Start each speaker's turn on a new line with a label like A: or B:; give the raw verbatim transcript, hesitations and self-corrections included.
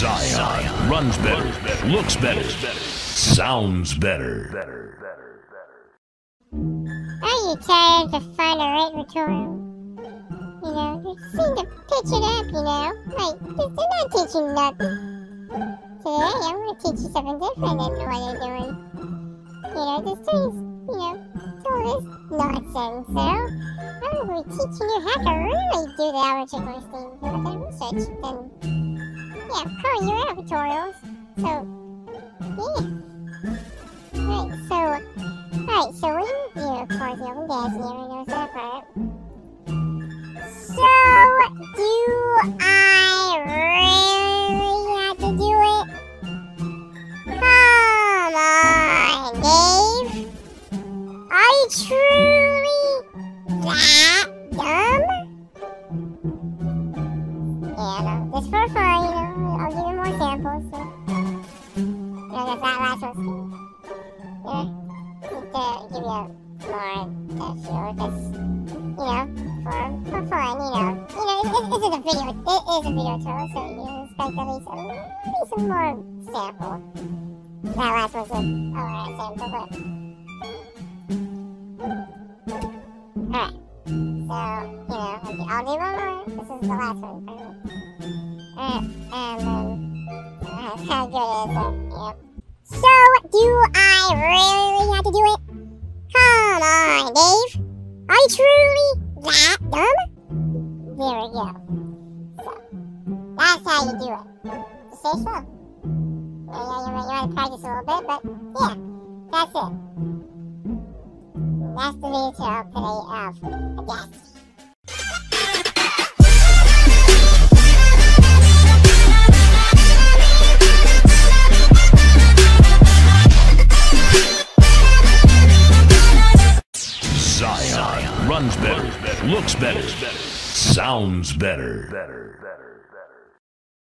A: Zion runs better, looks better, sounds better.
B: Are you tired of finding a right rhetorical? You know, they seem to pitch it up, you know? Like, they're not teaching nothing. Today, I'm going to teach you something different than what they're doing. You know, this students, you know, all this nonsense, so I'm going to be teaching you how to really do the algebra thing with the research. And, yeah, calling you out tutorials. So, yeah. Right, so, alright, so what do you do? Of course, you open gas here, and there's that part. So, do I really have to do it? Come on, Dave. Are you truly that dumb? Yeah, no, just for fun, you know, I'll give you more samples, so. You know, that's that last one. Yeah, just to give you more to show, just, you know, for, for fun, you know. You know, this, this is a video, it is a video tour, so you expect at least, uh, at least some more sample. That last one's a, a lot of sample, but... Alright, so, you know, I'll do one more. This is the last one. Alright, and then, uh, how good it is, so, yep. So, do I really have to do it? Come on, Dave. Are you truly that dumb? There we go. So, that's how you do it. Just stay slow. Yeah, yeah, you might you practice a little bit, but yeah, that's it. That's the video tutorial today of Audacity.
A: Zion runs better, looks better, sounds better.